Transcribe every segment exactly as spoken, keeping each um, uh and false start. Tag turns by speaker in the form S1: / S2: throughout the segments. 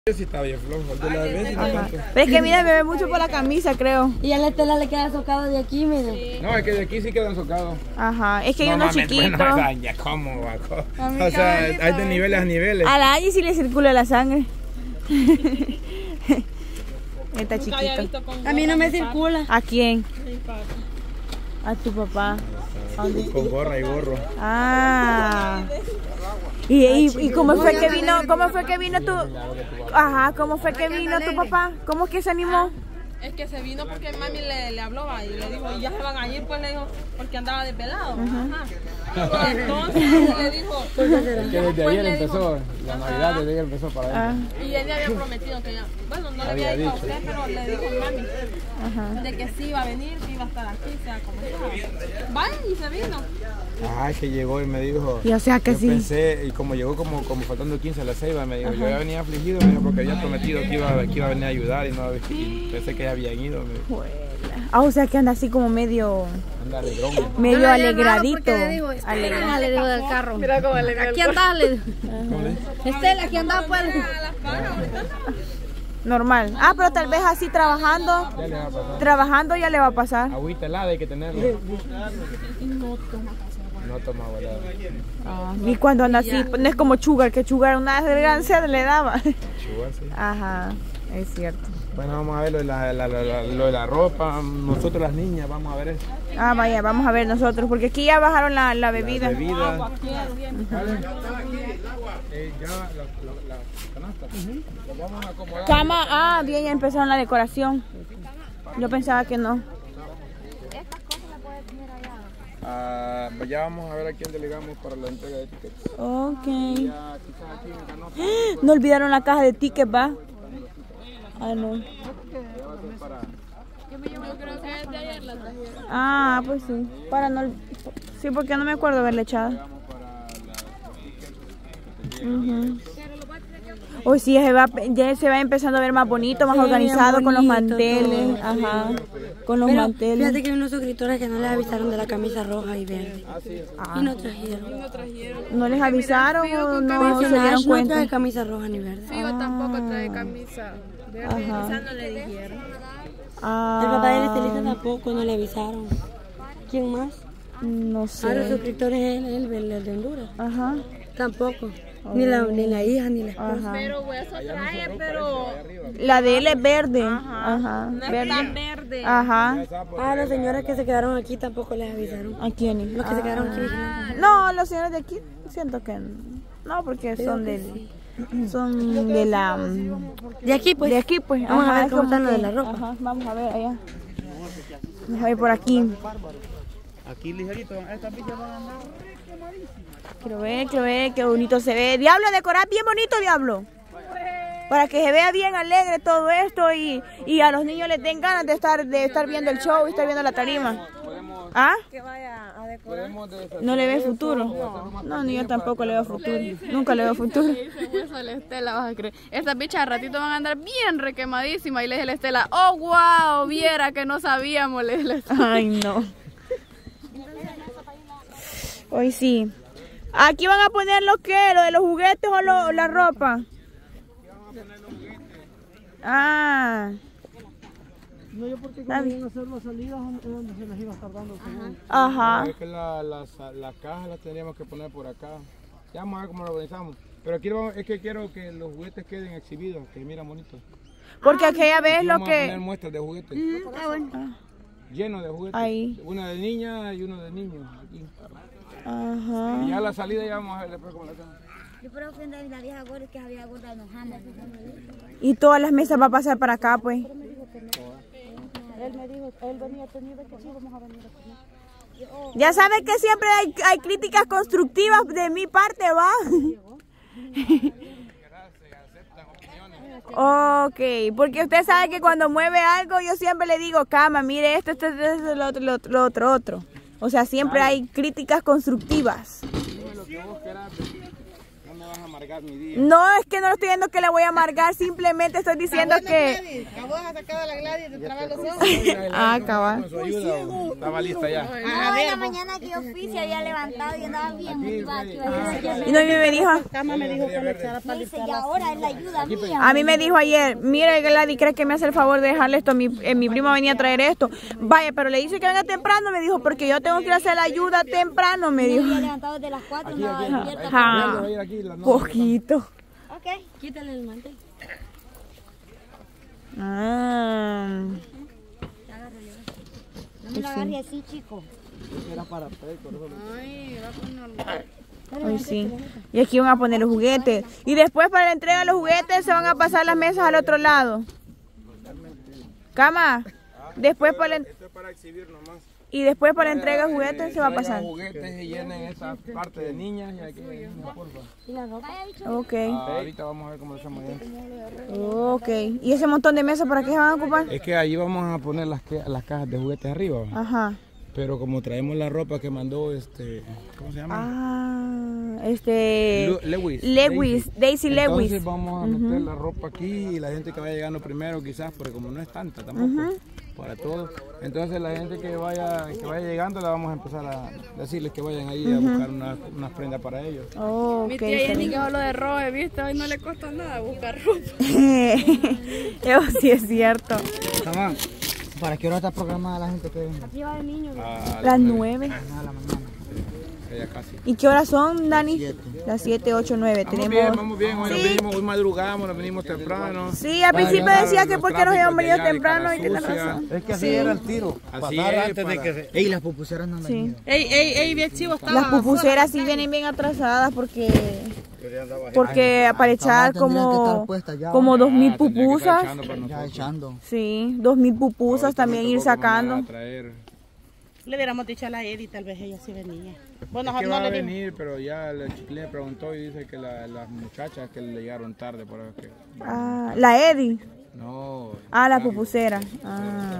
S1: Sí está bien flojo, de la vez.
S2: Pero es que mira, me ve mucho por la camisa, creo.
S3: Y a la Estela le queda socado de aquí, mire.
S1: No, es que de aquí sí quedan socados.
S2: Ajá, es que hay
S1: no,
S2: unos
S1: mames,
S2: chiquitos.
S1: Bueno, o sea, ya cómo, vaco. O sea, hay de niveles a niveles.
S2: A la Angie sí le circula la sangre. Está chiquito.
S3: A mí no me circula.
S2: ¿A quién? A tu papá. ¿A dónde?
S1: Con gorra y gorro.
S2: Ah. ¿Y, y, y cómo fue que vino, cómo fue que vino tu, ajá, cómo fue que vino tu papá? ¿Cómo es que se animó?
S4: Es que se vino porque mami le, le habló y le dijo, y ya se van a ir, pues le dijo, porque andaba desvelado. Ajá. Y entonces le dijo,
S1: que desde ayer empezó, la Navidad desde ayer empezó para
S2: ah.
S1: él.
S4: Y él le había prometido que ya, bueno, no le había dicho a usted, pero le dijo a mami, ajá, de que sí iba a venir, que iba a estar aquí, sea como sea. Vaya, y se vino.
S1: Ay, que llegó y me dijo,
S2: y o sea que
S1: yo
S2: sí.
S1: pensé, y como llegó como, como faltando quince a las seis, me dijo, ajá, yo ya venía afligido, me dijo, porque había prometido que iba, que iba a venir a ayudar y no y pensé que ya habían ido. Me...
S2: Ah, o sea que anda así como medio,
S1: anda alegrón,
S2: medio alegradito.
S3: Le digo, Estela, le digo del carro.
S4: Mira cómo le
S3: Aquí andaba, le digo. Estela, aquí andaba, pues.
S2: Normal. Ah, pero tal vez así trabajando,
S1: ya le va a pasar.
S2: Trabajando ya le va a pasar.
S1: Agüita helada hay que tenerla. No toma agua helada.
S2: Ah, y cuando anda así, no es como Sugar, que Sugar una gran sed le daba.
S1: Sugar, sí.
S2: Ajá, es cierto.
S1: Bueno, vamos a ver lo de la, la, la, la, lo de la ropa. Nosotros las niñas, vamos a ver eso.
S2: Ah, vaya, vamos a ver nosotros, porque aquí ya bajaron la, la bebida.
S1: La bebida. ¿Vale? Eh, ya la, la, la canasta. Uh-huh. Lo vamos a acomodar.
S2: Cama, ah, bien, ya empezaron la decoración. Yo pensaba que no.
S1: Ah, ya vamos a ver a quién delegamos para la entrega de tickets.
S2: Ok.
S1: Ya, quizás aquí en Canosa, pues,
S2: no olvidaron la caja de tickets, ¿va? Ah, no.
S4: Yo creo que es de ayer la trajeron.
S2: Ah, pues sí. Para no... Sí, porque no me acuerdo haberle echado. Uh-huh. Hoy sí, ya se, va, ya se va empezando a ver más bonito, más sí, organizado, con los manteles. Todo. Ajá, con los
S3: Pero
S2: manteles.
S3: Fíjate que hay unos suscriptores que no les avisaron de la camisa roja y verde. Ah. Y no trajeron.
S4: No trajeron.
S2: ¿No les avisaron o no se dieron
S3: no
S2: cuenta?
S3: No trae camisa roja ni verde.
S4: Sí, yo tampoco trae camisa verde. Quizás no le dijeron.
S2: Ah.
S3: El papá de Estelita tampoco, no le avisaron. ¿Quién más?
S2: No sé.
S3: Ah, los suscriptores es el, el, el de Honduras.
S2: Ajá.
S3: Tampoco. Oh. Ni, la, ni la hija ni la esposa.
S4: Pero hueso trae, pero...
S2: La de él es verde.
S4: Ajá.
S2: Ajá.
S4: No es
S2: verde.
S4: tan verde.
S2: Ajá.
S3: Ah, los señores que se quedaron aquí tampoco les avisaron.
S2: ¿A quiénes?
S3: Los que
S2: ah.
S3: se quedaron aquí vigilando.
S2: No, los señores de aquí siento que no, porque Creo son del... Sí. Son de la...
S3: De aquí pues.
S2: De aquí pues.
S3: Vamos
S2: ajá,
S3: a ver cómo están los
S2: que,
S3: de la ropa.
S2: Ajá, vamos a ver allá. Vamos a ver por aquí.
S1: Aquí ligerito, estas villas van a andar.
S2: Quiero ver, quiero ver, qué bonito se ve. Diablo, decorar bien bonito, Diablo. Para que se vea bien alegre todo esto y, y a los niños les den ganas de estar, de estar viendo el show y estar viendo la tarima. ¿Ah?
S4: Que vaya a decorar.
S2: ¿No le ve futuro? No, no, ni yo tampoco le veo futuro. Nunca le veo futuro.
S4: Estela, vas a creer. Estas bichas al ratito van a andar bien requemadísimas. Y le dije a la Estela, oh, wow, viera que no sabíamos. Le dije,
S2: ay, no. Hoy sí. Aquí van a poner lo que, lo de los juguetes o lo, la ropa. Ah.
S5: No, yo porque como iban a hacer las salidas donde se les iba a estar dando.
S2: Ajá.
S1: Es que la, la, la caja la tendríamos que poner por acá. Ya vamos a ver cómo lo organizamos. Pero quiero, es que quiero que los juguetes queden exhibidos, que miran bonitos.
S2: Porque aquella vez lo
S1: vamos
S2: que...
S1: Vamos a poner muestras de juguetes.
S2: Mm, está bueno. Ah.
S1: Llenos de juguetes.
S2: Ahí.
S1: Una de niña y uno de niños. Aquí.
S2: Ajá.
S1: Y ya la salida ya vamos a ver después cómo la hacemos.
S3: Yo creo que la vieja gorda que había gorda enojando.
S2: Y todas las mesas va a pasar para acá, pues.
S5: Él me dijo, él venía tenido que sí, vamos a venir a comer.
S2: Ya sabes que siempre hay, hay críticas constructivas de mi parte, ¿va? Ok, porque usted sabe que cuando mueve algo yo siempre le digo, cama, mire esto, esto, esto, esto, lo otro, lo otro, lo otro, otro. O sea, siempre hay críticas constructivas.
S1: Dime lo que vos querás, no me vas a matar. amargar mi día.
S2: No, es que no lo estoy diciendo que le voy a amargar, simplemente estoy diciendo que...
S4: Acabo de sacar a la Gladys de trabar los ojos.
S2: Ah, cabal.
S1: Con su ayuda, estaba lista ya.
S6: No, en la mañana que yo fui se había levantado y andaba bien motivada.
S2: Y no, a mí me dijo...
S5: Cama me dijo que le echara para
S6: Dice, y ahora es la ayuda mía.
S2: A mí me dijo ayer, mire Gladys, ¿crees que me hace el favor de dejarle esto? Mi, eh, mi prima venía a traer esto. Vaya, pero le dice que venga temprano, me dijo, porque yo tengo que ir a hacer la ayuda temprano, me dijo.
S6: Había levantado desde las cuatro, no había abierto.
S2: Ajá, poquito.
S6: Ok, quítale el mantel.
S2: Ah.
S6: No me lo agarre así, chico.
S5: Era para peco.
S2: Ay, sí. Y aquí van a poner los juguetes. Y después para la entrega de los juguetes se van a pasar las mesas al otro lado. Cama. Después para la...
S1: Esto es para exhibir nomás.
S2: Y después para la entrega de juguetes se va a pasar.
S1: Los juguetes y llenen esa parte de niñas y aquí, porfa.
S6: ¿Y la ropa?
S2: Ok.
S1: Ah, ahorita vamos a ver cómo lo hacemos allá.
S2: Ok. ¿Y ese montón de mesas para qué se van a ocupar?
S1: Es que allí vamos a poner las, que, las cajas de juguetes arriba.
S2: Ajá.
S1: Pero como traemos la ropa que mandó este, ¿cómo se llama?
S2: Ah, este...
S1: Lu- Lewis.
S2: Lewis, Daisy Lewis.
S1: Entonces vamos a meter la ropa aquí y la gente que vaya llegando primero quizás, porque como no es tanta tampoco, para todos. Entonces la gente que vaya que vaya llegando la vamos a empezar a decirles que vayan ahí a buscar unas una prendas para ellos.
S2: Oh,
S4: Mi
S2: ok.
S4: tía
S2: está
S4: Jenny
S2: bien.
S4: que habló de robe, ¿viste? Hoy no le costó nada buscar ropa.
S2: Eso sí es cierto.
S5: Tamán, ¿para qué hora está programada la gente que venga?
S6: Aquí va el niño.
S1: A
S2: Las nueve.
S5: A la mañana.
S1: Ya casi.
S2: ¿Y qué horas son, Dani?
S5: Siete.
S2: Las siete, ocho, nueve.
S1: Vamos
S2: Tenemos...
S1: bien, vamos bien. Hoy nos
S2: Sí.
S1: vinimos, hoy madrugamos, nos venimos temprano.
S2: Sí, al principio
S1: ya
S2: decía
S1: los
S2: que por qué nos
S1: tráficos
S2: habíamos
S1: de
S2: venido
S1: allá de
S2: temprano y
S1: Cara
S2: tiene
S1: Sucia.
S2: razón.
S5: Es que así
S2: Sí.
S5: era el tiro.
S1: Así
S5: Pasar
S1: es,
S5: antes de
S1: para-
S5: que se... Ey, las pupuseras no han
S2: Sí.
S5: venido.
S4: Ey, ey, ey, bien chivo estaba.
S2: Las pupuseras sí vienen bien atrasadas porque... Porque para echar
S5: tendrían que estar
S2: como...
S5: puestas ya.
S2: Como dos mil
S1: Ah, tendría que estar
S2: pupusas.
S1: echando para
S5: Ya
S1: nosotros.
S5: echando.
S2: Sí, dos mil pupusas
S1: Ahorita
S2: también
S1: me
S2: ir
S1: tocó que mandara
S2: sacando.
S1: a traer.
S4: Le hubiéramos dicho a la Edi, tal vez ella sí venía. Bueno,
S1: Es que
S4: no
S1: va a
S4: le dijo.
S1: venir, pero ya la chiquilina preguntó y dice que la- las muchachas que le llegaron tarde por eso que...
S2: Ah, la Edi.
S1: No.
S2: Ah, la pupusera. Ah.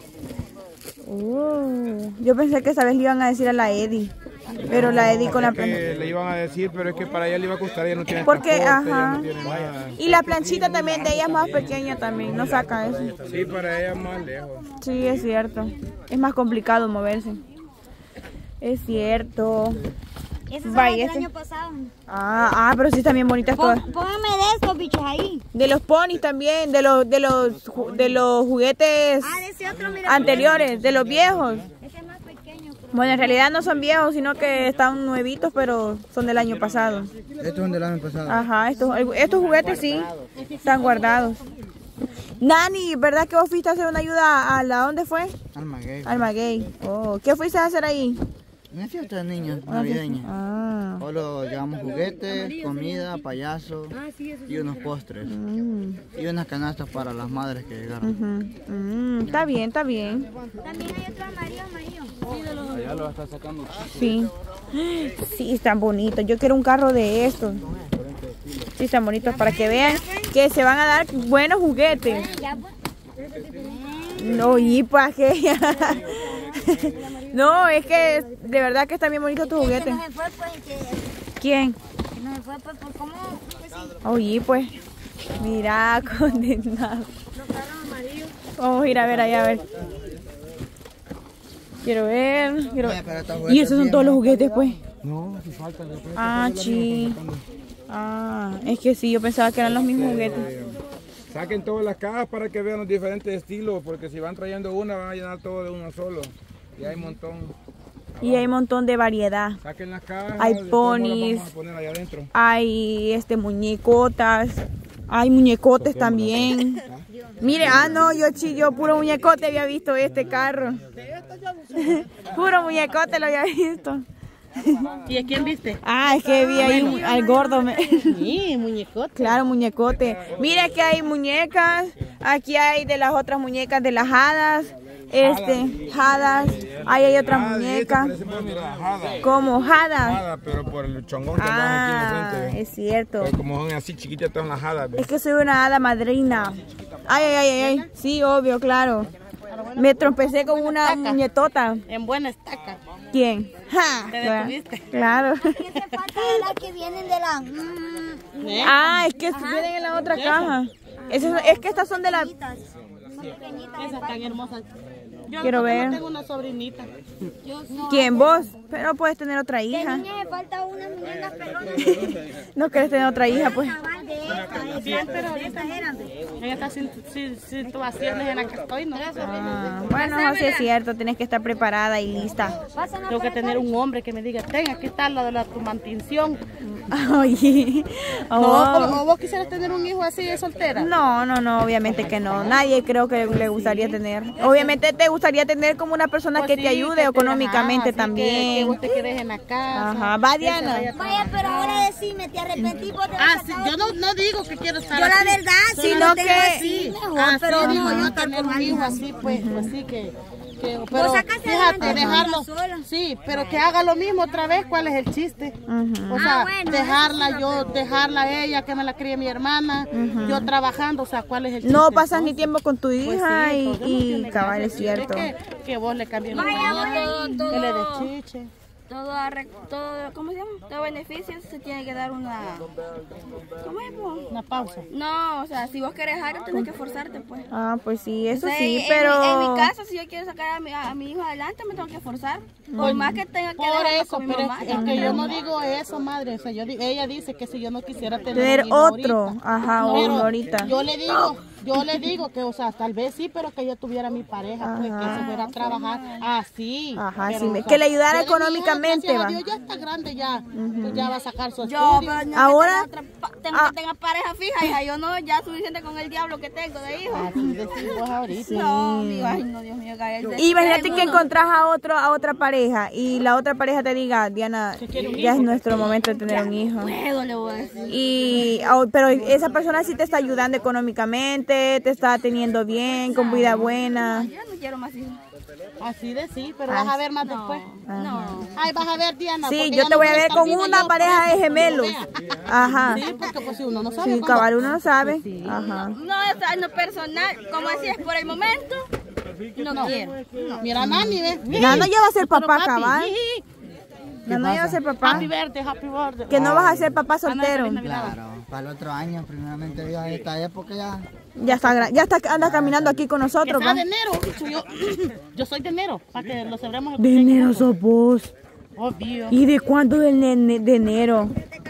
S2: Uh, yo pensé que esa vez le iban a decir a la Edi. Pero la Edi con la
S1: Es que le iban a decir, pero es que para ella le iba a costar, ella no tiene
S2: Porque,
S1: transporte, ella
S2: ajá.
S1: no tiene nada.
S2: Y la planchita también de ella es más pequeña también, no saca eso.
S1: Sí, para ella es más lejos.
S2: Sí, es cierto. Es más complicado moverse. Es cierto.
S6: Ese es
S2: Vaya,
S6: del
S2: este-
S6: año pasado.
S2: Ah, ah, pero sí están bien bonitas todas.
S6: Pon- Póngame de estos bichos ahí.
S2: De los ponis también, de los de los ju- de los juguetes
S6: Ah, de ese otro, mira.
S2: anteriores, de los viejos.
S6: Ese es más pequeño. Pero...
S2: Bueno, en realidad no son viejos, sino que están nuevitos, pero son del año pasado.
S5: Estos son del año pasado.
S2: Ajá, estos, estos juguetes sí están guardados. Nani, ¿verdad que vos fuiste a hacer una ayuda a la dónde fue?
S5: Alma gay.
S2: Al Maguey. Oh, ¿qué fuiste a hacer ahí?
S5: Una fiesta de niños navideña.
S2: Ah,
S5: Solo llevamos juguetes, comida, payaso y unos postres. Y unas canastas para las madres que llegaron.
S2: ujú. Mm, está bien, está bien.
S6: También hay otro amarillo, amarillo.
S1: Allá lo va a estar sacando.
S2: Sí. Sí, están bonitos. Yo quiero un carro de estos. Sí, están bonitos para que vean que se van a dar buenos juguetes.
S6: Ya, pues.
S2: No, y pues que... No, es que de verdad que están bien bonitos tus
S6: Que
S2: juguetes.
S6: no se fue, pues, que,
S2: ¿Quién?
S6: que no se fue, pues, por cómo. Pues, sí.
S2: Oye, pues. Mira, condenado.
S6: Los carros amarillos.
S2: Vamos a ir a ver allá, a ver. Quiero ver. Quiero
S5: Oye,
S2: ver.
S5: pero estos
S2: Y
S5: juguetes
S2: esos son
S5: bien,
S2: todos los
S5: ¿no?
S2: juguetes, pues.
S1: No, si falta. ya pues,
S2: Ah,
S1: ya
S2: sí.
S1: estamos sacando.
S2: Ah, es que sí, yo pensaba que eran los mismos juguetes.
S1: Eh, Saquen todas las cajas para que vean los diferentes estilos, porque si van trayendo una van a llenar todo de uno solo. Y hay un montón.
S2: Y hay un montón de variedad.
S1: Saquen las cajas.
S2: Hay
S1: después no las
S2: ponis.
S1: vamos a poner allá adentro.
S2: Hay este muñecotas. Hay muñecotes también. Mire, ah no, yo chi, yo puro muñecote había visto este carro. Puro muñecote lo había visto.
S4: ¿Y a quién viste?
S2: Ah, es que vi ahí un- al gordo. me-
S4: Sí, muñecote.
S2: Claro, muñecote. Mira que hay muñecas. Aquí hay de las otras muñecas de las hadas. Este, hadas. Ahí hay otras
S1: Ah, de esta
S2: muñecas.
S1: parece, pues, mira, jada.
S2: Como hadas.
S1: Jada, pero por el chongón que
S2: Ah,
S1: van aquí en el frente.
S2: es cierto.
S1: Pero como son así chiquitas, están las hadas. ¿ves?
S2: Es que soy una hada madrina. Ay, ay, ay, ay. Sí, obvio, claro. Me tropecé con una muñetota.
S4: En buena estaca.
S2: ¿Quién? Ja,
S4: Te
S2: claro.
S4: detuviste.
S2: Claro.
S6: ¿Qué te falta de las que vienen de la... mm,
S4: ¿Eh?
S2: Ah, es que vienen en la otra caja. Eso, es que estas son de la...
S4: Esas tan hermosas. Yo
S2: Quiero ver.
S4: tengo una sobrinita.
S2: ¿Quién, vos? Pero puedes tener otra
S6: De
S2: hija.
S6: niña me falta una muñeca pelona.
S2: No quieres tener otra hija, pues.
S6: Cabal de esta,
S4: Bien, pero ahorita ella está sin, sin situaciones en las que estoy, ¿no?
S2: Ah, bueno, sí es cierto, tienes que estar preparada y lista.
S4: Tengo que tener un hombre que me diga, ten, aquí está la de la tu mantención.
S2: Oye,
S4: No,
S2: oh.
S4: ¿o vos quisieras tener un hijo así de soltera?
S2: No, no, no, obviamente que no. Nadie creo que le gustaría tener. Obviamente te gustaría tener como una persona
S4: Pues
S2: que
S4: sí,
S2: te ayude
S4: que te-
S2: económicamente
S4: ajá, sí,
S2: también.
S4: Que, que vos te quedes en la casa.
S2: Ajá, va Diana.
S6: Vaya, pero ahora decime, ¿te arrepentí por haber
S4: Ah, sí,
S6: sacado
S4: yo no, no digo que quiero estar
S6: Yo la
S4: así.
S6: verdad, si
S2: Sino
S6: no tengo
S2: que-
S6: así, mejor,
S4: Así
S6: pero
S4: digo
S6: no,
S4: yo
S6: estar
S4: tener
S6: con
S4: un hijo
S6: alguien.
S4: así, pues, pues sí que... que pero
S6: sacaste
S4: fíjate,
S6: adelante
S4: dejarlo,
S6: sola, sola.
S4: sí, pero que haga lo mismo otra vez, ¿cuál es el chiste? O sea,
S6: Ah, bueno,
S4: dejarla
S6: eso sí,
S4: yo, dejarla a ella, que me la críe mi hermana, yo trabajando, o sea, ¿cuál es el chiste?
S2: No pasas ni
S4: entonces?
S2: tiempo con tu
S4: Pues
S2: hija
S4: sí,
S2: y,
S4: entonces uno
S2: y
S4: tiene que
S2: cabal,
S4: hacer-
S2: es cierto.
S4: Que, que vos le cambies la
S6: Vaya,
S4: pañal,
S6: todo-
S4: que le des chiche.
S7: Todo, arre- todo, ¿cómo se llama? Todo beneficio se tiene que dar una... ¿Cómo es, po?
S4: Una pausa.
S7: No, o sea, si vos querés algo, tenés que forzarte, pues.
S2: Ah, pues sí, eso
S7: O sea,
S2: sí,
S7: en-
S2: pero...
S7: En, mi caso, si yo quiero sacar a mi, a mi hijo adelante, me tengo que forzar. Por más que tenga que
S4: Por
S7: dejarlo
S4: eso,
S7: con mi
S4: pero
S7: mamá.
S4: es, es que yo no digo eso, madre. O sea, yo, di- ella dice que si yo no quisiera tener,
S2: Tener
S4: un hijo
S2: otro,
S4: ahorita.
S2: ajá,
S4: Pero
S2: uno ahorita.
S4: Yo le digo, yo le digo que, o sea, tal vez sí, pero que yo tuviera mi pareja, pues, que se fuera a trabajar así.
S2: Ajá,
S4: pero,
S2: sí,
S4: o
S2: me-
S4: sea,
S2: que le ayudara
S4: yo de mi hija,
S2: económicamente,
S4: gracias a
S2: va.
S4: Dios, ya está grande ya, pues ya va a sacar su
S7: Yo,
S4: estudio.
S7: pero no
S2: Ahora-
S7: que tenga otra pa- tengo
S2: Ah.
S7: que tenga pareja fija, hija. Yo no, ya suficiente con el diablo que tengo de hijo.
S4: Así decimos ahorita.
S7: No, mi ay, no, Dios mío, cállate.
S2: Y imagínate que
S7: Uno-
S2: encontrás a otro, a otra pareja y la otra pareja te diga, Diana, ya es nuestro momento de tener un hijo.
S7: Puedo, le voy a decir.
S2: Y, oh, pero esa persona sí te está ayudando económicamente, te está teniendo bien, con vida buena.
S7: Yo no quiero más hijos.
S4: Así de sí, pero vas a ver más después.
S7: No.
S4: Ay, vas a ver, Diana.
S2: Sí,
S4: porque
S2: yo
S4: ya
S2: te
S4: no
S2: voy a
S4: voy
S2: ver
S4: estar
S2: con
S4: viva
S2: una
S4: yo,
S2: pareja
S4: por
S2: de
S4: eso,
S2: gemelos.
S4: que lo vea.
S2: Ajá.
S4: Sí, porque pues si uno no sabe
S2: Sí,
S4: cómo-
S2: cabal, uno no sabe. Ajá.
S7: No, o sea, en lo personal, como así es por el momento, no, quiero.
S4: Mira, Nani, ve.
S2: Nano ya va a ser
S4: Pero
S2: papá,
S4: papi,
S2: cabal.
S4: jiji.
S2: Nano ya va a ser papá.
S4: Happy birthday, happy birthday.
S2: Que no vas a ser papá
S4: Ah, no,
S2: soltero.
S4: feliz Navidad.
S5: Claro, para el otro año, primeramente Dios, en esta época ya.
S2: Ya está, gra- ya está, anda caminando aquí con
S4: Que
S2: nosotros,
S4: sea
S2: va.
S4: de enero. Yo, yo soy de enero, para que lo celebremos el
S2: De
S4: cumpleaños
S2: enero
S4: juntos.
S2: sos vos.
S4: Obvio.
S2: ¿Y de cuándo del nene- de enero?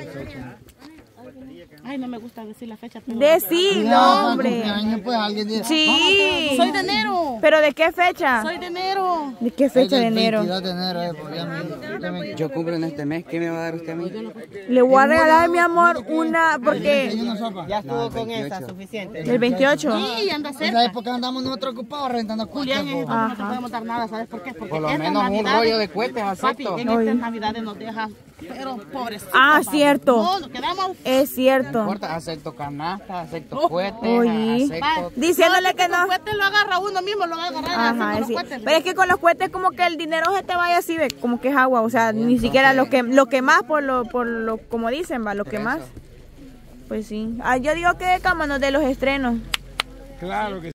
S4: Ay, no me gusta decir la fecha. Pero...
S2: Decilo,
S5: No,
S2: hombre.
S5: cumpleaños, pues alguien dice.
S2: Sí.
S4: Soy de enero.
S2: ¿Pero de qué fecha?
S4: Soy de enero.
S2: ¿De qué fecha de enero?
S5: veintidós de enero, eh, porque ya me- ya me-
S8: Yo cumplo en este mes, ¿qué me va a dar usted a mí?
S2: Le voy a regalar, mi amor, una, porque...
S5: una sopa.
S8: Ya estuvo con esa.
S2: ¿El veintiocho?
S4: Sí, anda
S5: En esa
S4: cerca.
S5: época andamos nosotros ocupados rentando
S4: Julián, en
S5: cuartos.
S4: esto no te podemos dar nada, ¿sabes por qué? Porque
S8: Por lo
S4: estas
S8: menos un
S4: Navidades-
S8: rollo de cohetes,
S4: Papi,
S8: acepto.
S4: en estas navidades nos deja, pero pobrecito.
S2: Ah,
S4: papi.
S2: cierto.
S4: No, nos quedamos...
S2: Es
S8: No
S2: cierto.
S8: importa, acepto canastas, acepto
S4: Oh.
S8: cohetes,
S2: Oye.
S8: acepto...
S2: Diciéndole que no.
S4: Los cohetes lo agarra uno mismo, lo va a agarrar así
S2: Ajá,
S4: con los
S2: sí.
S4: cohetes.
S2: Pero es que con los cohetes como que el dinero se te vaya así, ve, como que es agua, o sea, ni siquiera lo que lo que más por lo por lo como dicen, va, lo que más. Pues sí. Ah, yo digo que cámanos de los estrenos.
S1: Claro que